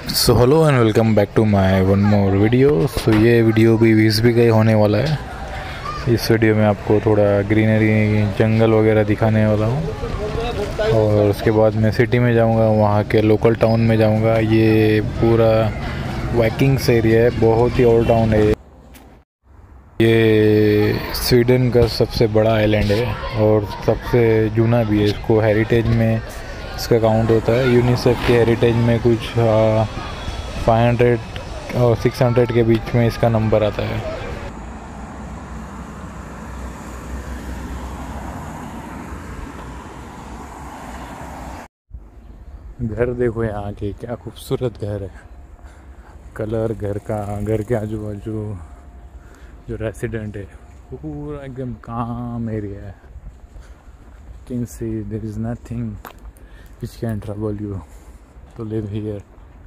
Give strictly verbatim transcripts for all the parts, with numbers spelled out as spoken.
So hello and welcome back to my one more video. So ये video भी विस्बी का ही होने वाला है। इस वीडियो में आपको थोड़ा ग्रीनरी, जंगल वगैरह दिखाने वाला हूँ और उसके बाद मैं सिटी में जाऊँगा, वहाँ के लोकल टाउन में जाऊँगा। ये पूरा वाइकिंग्स एरिया है, बहुत ही ओल्ड टाउन है। ये स्वीडन का सबसे बड़ा आइलैंड है और सबसे जूना भी है। इसको हेरिटेज में इसका काउंट होता है। यूनिसेफ के हेरिटेज में कुछ फाइव हंड्रेड और सिक्स हंड्रेड के बीच में इसका नंबर आता है। घर देखो यहाँ के, क्या खूबसूरत घर है। कलर घर का, घर के आजू बाजू जो रेसिडेंट है पूरा एकदम काम एरिया है। Can see there is nothing which can trouble you to live here।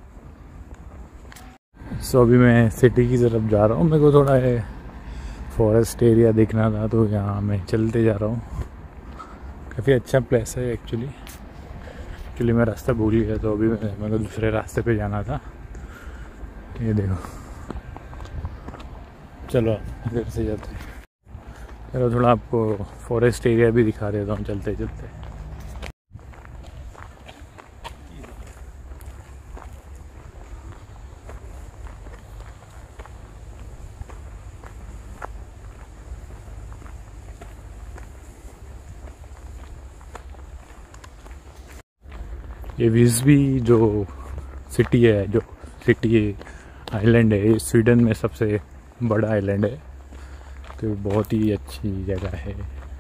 So अभी मैं सिटी की तरफ जा रहा हूँ। मेरे को थोड़ा है फॉरेस्ट एरिया देखना था, तो यहाँ मैं चलते जा रहा हूँ। काफ़ी अच्छा प्लेस है एक्चुअली। एक्चुअली मैं रास्ता भूल गया, तो अभी मैं मेरे को दूसरे रास्ते पे जाना था। ये देखो, चलो इधर से जाते हैं। चलो थोड़ा आपको फॉरेस्ट एरिया भी दिखा देता हूँ चलते चलते। ये विस्बी जो सिटी है, जो सिटी आइलैंड है, ये स्वीडन में सबसे बड़ा आइलैंड है, तो बहुत ही अच्छी जगह है।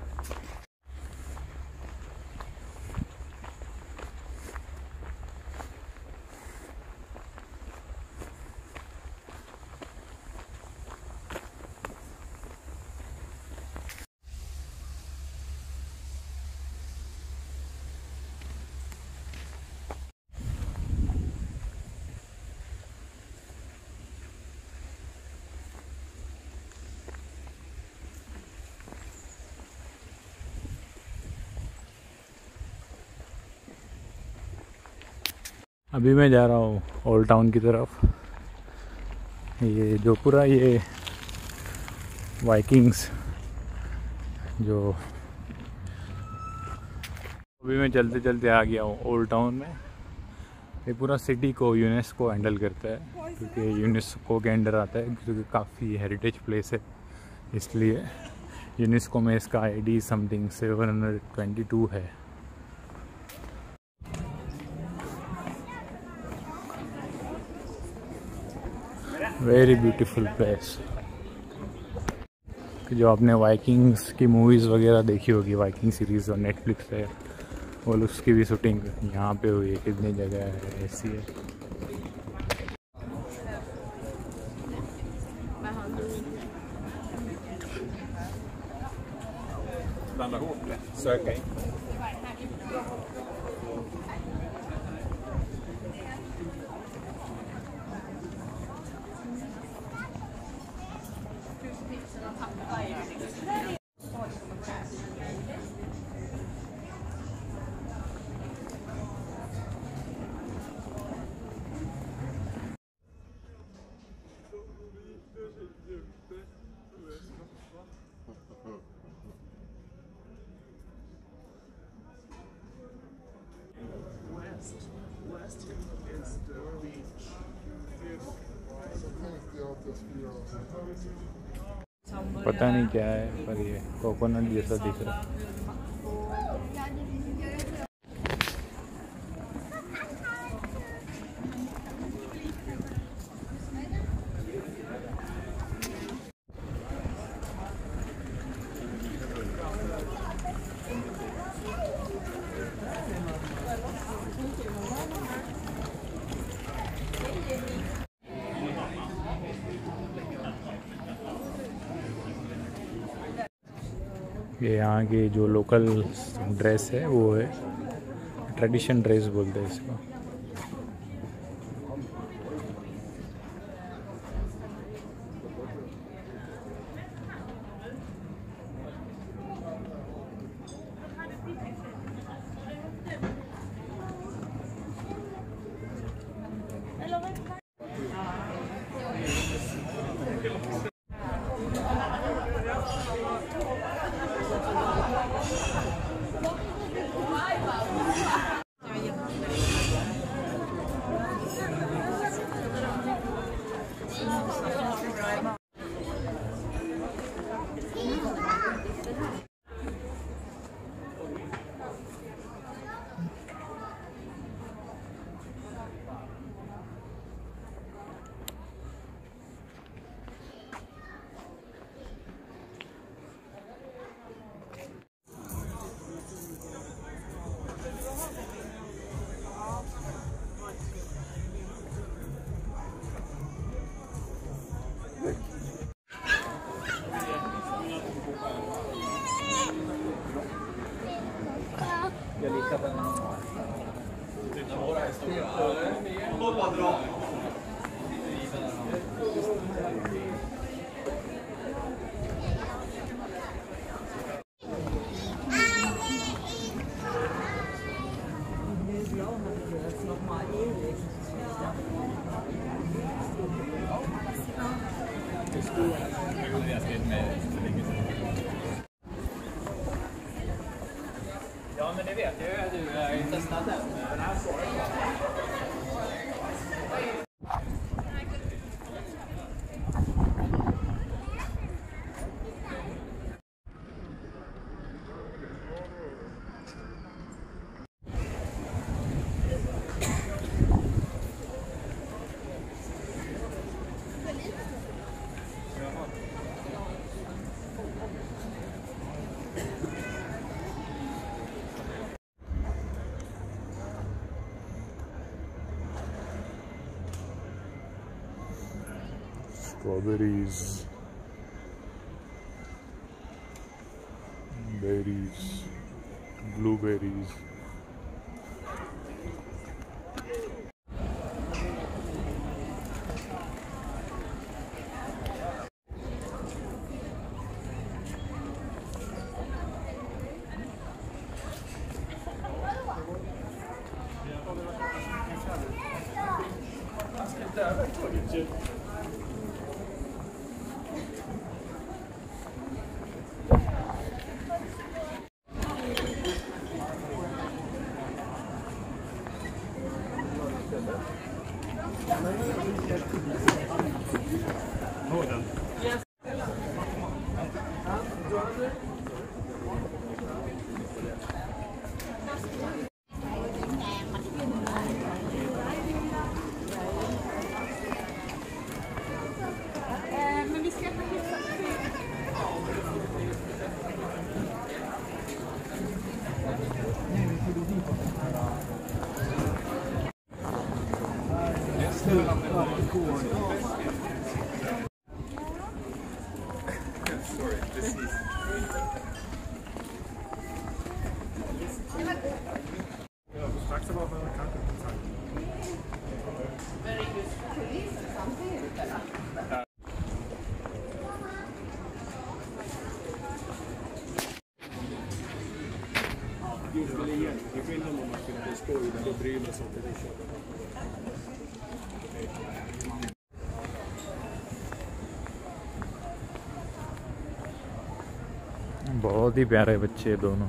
अभी मैं जा रहा हूँ ओल्ड टाउन की तरफ। ये जो पूरा ये वाइकिंग्स जो, अभी मैं चलते चलते आ गया हूँ ओल्ड टाउन में। ये पूरा सिटी को यूनेस्को हैंडल करता है, क्योंकि यूनेस्को के अंडर आता है, क्योंकि काफ़ी हेरिटेज प्लेस है। इसलिए यूनेस्को में इसका I D something seven hundred twenty two है। Very beautiful place. जो आपने वाइकिंग्स की मूवीज़ वगैरह देखी होगी, वाइकिंग सीरीज़ और नेटफ्लिक्स है, वो उसकी भी शूटिंग यहाँ पे हुई है। कितनी जगह है ऐसी है। पता नहीं क्या है, पर ये कोकोनट जैसा दिख रहा है। ये यहाँ की जो लोकल ड्रेस है वो है ट्रेडिशन ड्रेस बोलते हैं इसको। Ja, men det vet jag ju. Du har ju testat den. Den här strawberries, berries, blueberries. बहुत ही प्यारे बच्चे दोनों।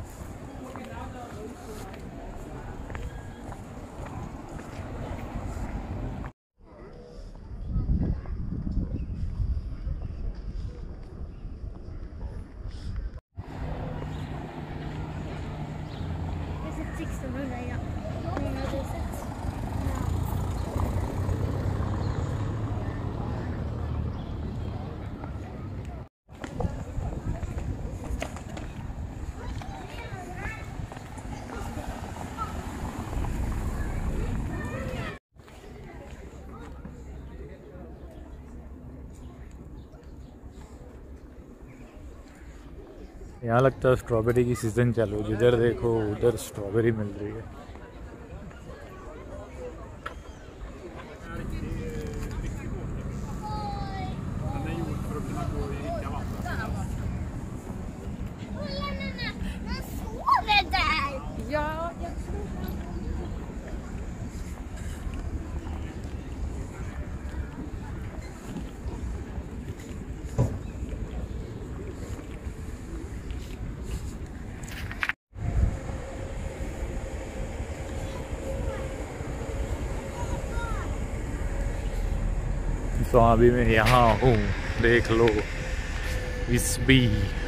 यहाँ लगता है स्ट्रॉबेरी की सीज़न चालू है, जिधर देखो उधर स्ट्रॉबेरी मिल रही है। तो अभी मैं यहाँ हूँ, देख लो विस्बी।